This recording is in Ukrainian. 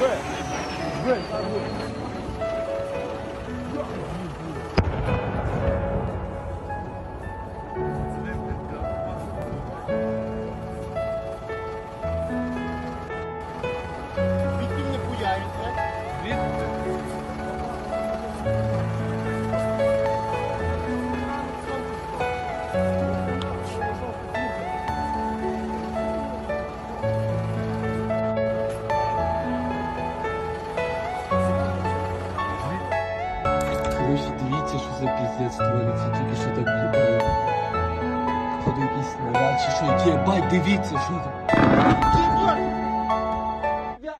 Короче, дивіться, що за піздець твориться, тільки що так в'їбало. Походу якийсь наряд чи що, єбать, дивіться, що там.